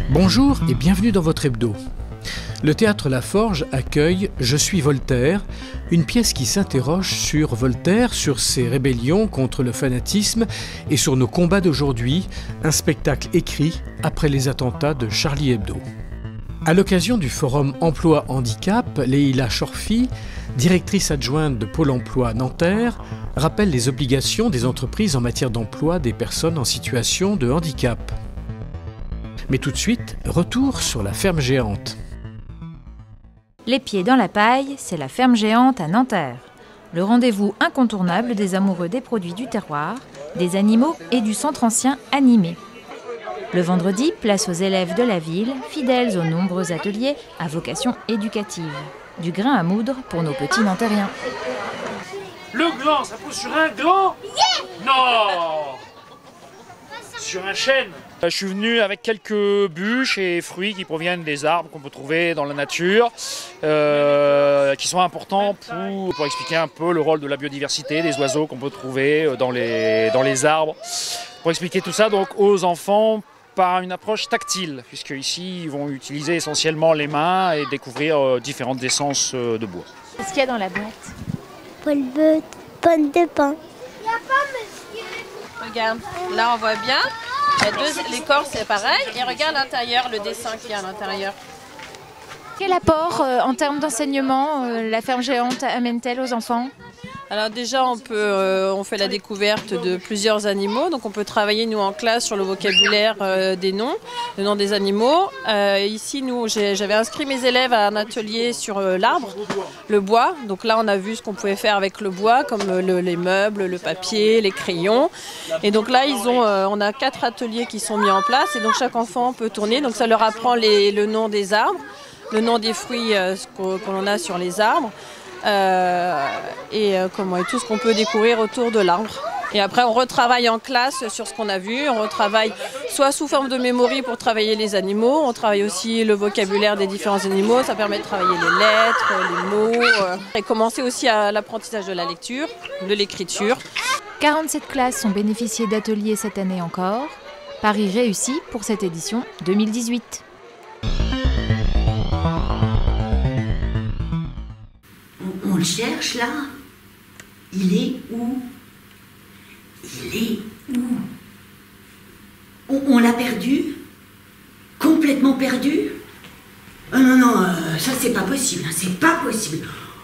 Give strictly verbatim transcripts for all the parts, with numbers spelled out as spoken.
Bonjour et bienvenue dans votre hebdo. Le Théâtre La Forge accueille Je suis Voltaire, une pièce qui s'interroge sur Voltaire, sur ses rébellions contre le fanatisme et sur nos combats d'aujourd'hui, un spectacle écrit après les attentats de Charlie Hebdo. À l'occasion du forum Emploi Handicap, Leïla Chorfi, directrice adjointe de Pôle Emploi Nanterre, rappelle les obligations des entreprises en matière d'emploi des personnes en situation de handicap. Mais tout de suite, retour sur la ferme géante. Les pieds dans la paille, c'est la ferme géante à Nanterre. Le rendez-vous incontournable des amoureux des produits du terroir, des animaux et du centre ancien animé. Le vendredi, place aux élèves de la ville, fidèles aux nombreux ateliers à vocation éducative. Du grain à moudre pour nos petits Nantériens. Le gland, ça pousse sur un gland? Yeah! Non! Sur un chêne. Je suis venu avec quelques bûches et fruits qui proviennent des arbres qu'on peut trouver dans la nature, euh, qui sont importants pour, pour expliquer un peu le rôle de la biodiversité, des oiseaux qu'on peut trouver dans les, dans les arbres. Pour expliquer tout ça donc aux enfants par une approche tactile, puisque ici ils vont utiliser essentiellement les mains et découvrir euh, différentes essences euh, de bois. Qu'est-ce qu'il y a dans la boîte? Pomme de, pomme de pain. Regarde, là on voit bien, il y a deux, l'écorce c'est pareil, et regarde l'intérieur, le dessin qu'il y a à l'intérieur. Quel apport euh, en termes d'enseignement euh, la ferme géante amène-t-elle aux enfants? Alors déjà on peut, euh, on fait la découverte de plusieurs animaux, donc on peut travailler nous en classe sur le vocabulaire euh, des noms, le nom des animaux. Euh, ici nous, j'avais inscrit mes élèves à un atelier sur euh, l'arbre, le bois. Donc là on a vu ce qu'on pouvait faire avec le bois, comme euh, le, les meubles, le papier, les crayons. Et donc là ils ont, euh, on a quatre ateliers qui sont mis en place et donc chaque enfant peut tourner. Donc ça leur apprend les, le nom des arbres, le nom des fruits euh, qu'on a sur les arbres. Euh, et, euh, comment, et tout ce qu'on peut découvrir autour de l'arbre. Et après on retravaille en classe sur ce qu'on a vu, on retravaille soit sous forme de mémoire pour travailler les animaux, on travaille aussi le vocabulaire des différents animaux, ça permet de travailler les lettres, les mots, euh, et commencer aussi à l'apprentissage de la lecture, de l'écriture. quarante-sept classes ont bénéficié d'ateliers cette année encore. Paris réussi pour cette édition deux mille dix-huit. On le cherche là. Il est où? Il est où? On, on l'a perdu? Complètement perdu? Oh non, non, euh, ça c'est pas possible, c'est pas possible.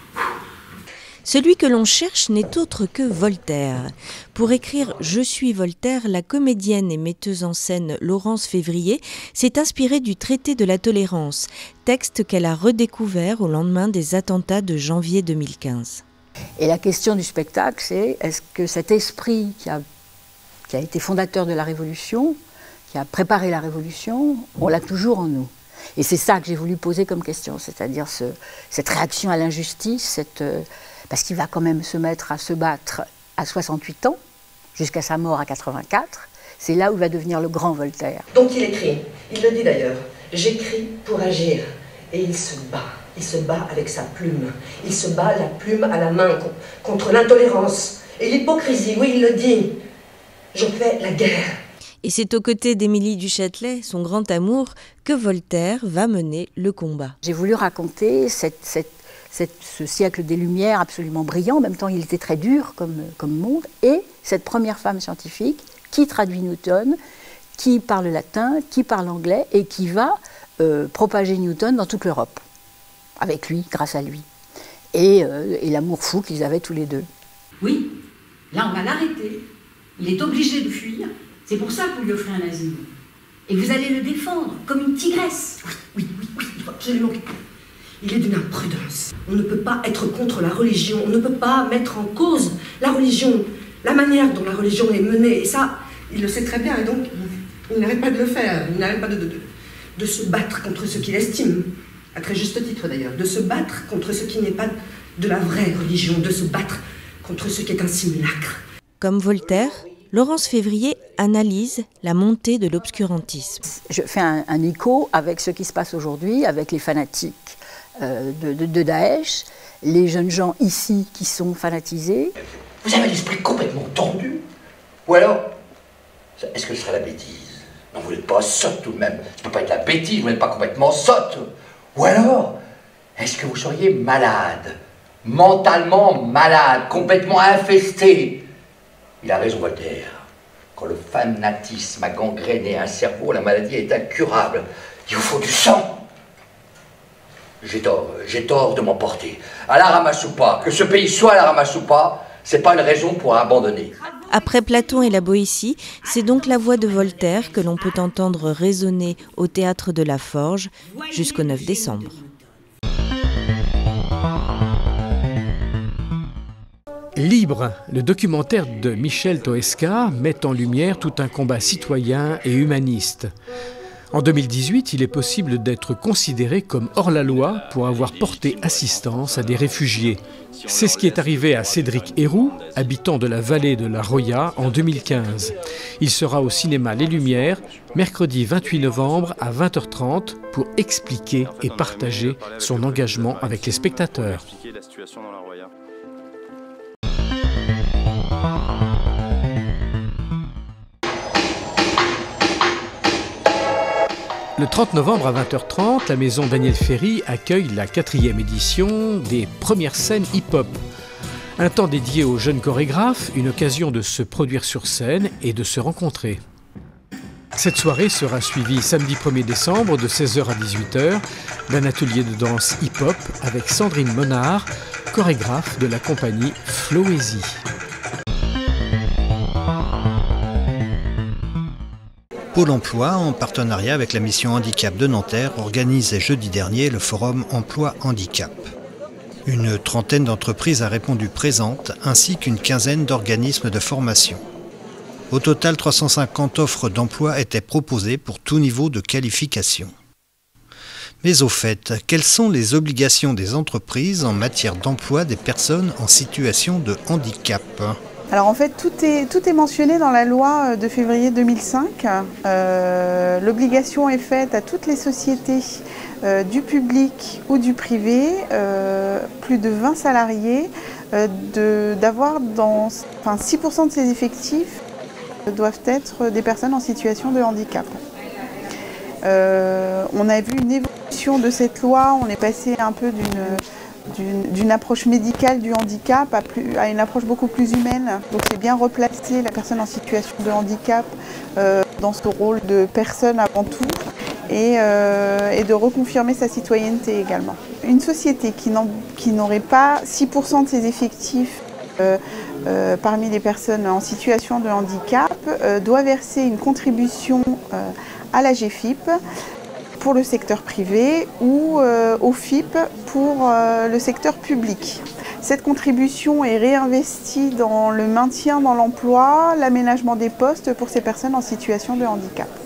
Celui que l'on cherche n'est autre que Voltaire. Pour écrire « Je suis Voltaire », la comédienne et metteuse en scène Laurence Février s'est inspirée du traité de la tolérance, texte qu'elle a redécouvert au lendemain des attentats de janvier deux mille quinze. Et la question du spectacle, c'est est-ce que cet esprit qui a, qui a été fondateur de la Révolution, qui a préparé la Révolution, on l'a toujours en nous? Et c'est ça que j'ai voulu poser comme question, c'est-à-dire ce, cette réaction à l'injustice, cette... parce qu'il va quand même se mettre à se battre à soixante-huit ans, jusqu'à sa mort à quatre-vingt-quatre, c'est là où il va devenir le grand Voltaire. Donc il écrit, il le dit d'ailleurs, j'écris pour agir, et il se bat, il se bat avec sa plume, il se bat la plume à la main contre l'intolérance et l'hypocrisie, oui il le dit, je fais la guerre. Et c'est aux côtés d'Émilie du Châtelet, son grand amour, que Voltaire va mener le combat. J'ai voulu raconter cette, cette Cette, ce siècle des Lumières absolument brillant, en même temps il était très dur comme, comme monde, et cette première femme scientifique qui traduit Newton, qui parle latin, qui parle anglais, et qui va euh, propager Newton dans toute l'Europe, avec lui, grâce à lui, et, euh, et l'amour fou qu'ils avaient tous les deux. Oui, là on va l'arrêter, il est obligé de fuir, c'est pour ça que vous lui offrez un asile, et vous allez le défendre comme une tigresse. Oui, oui, oui, oui, il faut absolument... Il est d'une imprudence. On ne peut pas être contre la religion, on ne peut pas mettre en cause la religion, la manière dont la religion est menée. Et ça, il le sait très bien, et donc il n'arrête pas de le faire. Il n'arrête pas de, de, de, de se battre contre ce qu'il estime, à très juste titre d'ailleurs, de se battre contre ce qui n'est pas de la vraie religion, de se battre contre ce qui est un simulacre. Comme Voltaire, Laurence Février analyse la montée de l'obscurantisme. Je fais un, un écho avec ce qui se passe aujourd'hui, avec les fanatiques De, de, de Daesh, les jeunes gens ici qui sont fanatisés. Vous avez l'esprit complètement tordu? Ou alors, est-ce que ce serait la bêtise? Non, vous n'êtes pas sotte tout de même. Ça peut pas être la bêtise, vous n'êtes pas complètement sotte. Ou alors, est-ce que vous seriez malade? Mentalement malade, complètement infesté? Il a raison, Voltaire. Quand le fanatisme a gangréné un cerveau, la maladie est incurable. Il vous faut du sang. J'ai tort, j'ai tort de m'emporter. À la Ramassoupa, que ce pays soit à la Ramassoupa, c'est pas une raison pour abandonner. Après Platon et la Boétie, c'est donc la voix de Voltaire que l'on peut entendre résonner au Théâtre de la Forge jusqu'au neuf décembre. Libre, le documentaire de Michel Toesca met en lumière tout un combat citoyen et humaniste. En deux mille dix-huit, il est possible d'être considéré comme hors-la-loi pour avoir porté assistance à des réfugiés. C'est ce qui est arrivé à Cédric Héroux, habitant de la vallée de la Roya, en deux mille quinze. Il sera au cinéma Les Lumières, mercredi vingt-huit novembre à vingt heures trente, pour expliquer et partager son engagement avec les spectateurs. Le trente novembre à vingt heures trente, la maison Daniel Ferry accueille la quatrième édition des premières scènes hip-hop. Un temps dédié aux jeunes chorégraphes, une occasion de se produire sur scène et de se rencontrer. Cette soirée sera suivie samedi premier décembre de seize heures à dix-huit heures d'un atelier de danse hip-hop avec Sandrine Monard, chorégraphe de la compagnie Floésie. Pôle emploi, en partenariat avec la mission Handicap de Nanterre, organisait jeudi dernier le forum Emploi Handicap. Une trentaine d'entreprises a répondu présentes, ainsi qu'une quinzaine d'organismes de formation. Au total, trois cent cinquante offres d'emploi étaient proposées pour tout niveau de qualification. Mais au fait, quelles sont les obligations des entreprises en matière d'emploi des personnes en situation de handicap ? Alors en fait, tout est, tout est mentionné dans la loi de février deux mille cinq. Euh, L'obligation est faite à toutes les sociétés euh, du public ou du privé, euh, plus de vingt salariés, euh, d'avoir dans enfin, six pour cent de ses effectifs doivent être des personnes en situation de handicap. Euh, on a vu une évolution de cette loi, on est passé un peu d'une d'une approche médicale du handicap à, plus, à une approche beaucoup plus humaine. Donc c'est bien replacer la personne en situation de handicap euh, dans ce rôle de personne avant tout et, euh, et de reconfirmer sa citoyenneté également. Une société qui n'aurait pas six pour cent de ses effectifs euh, euh, parmi les personnes en situation de handicap euh, doit verser une contribution euh, à la G F I P pour le secteur privé ou euh, au F I P pour euh, le secteur public. Cette contribution est réinvestie dans le maintien dans l'emploi, l'aménagement des postes pour ces personnes en situation de handicap.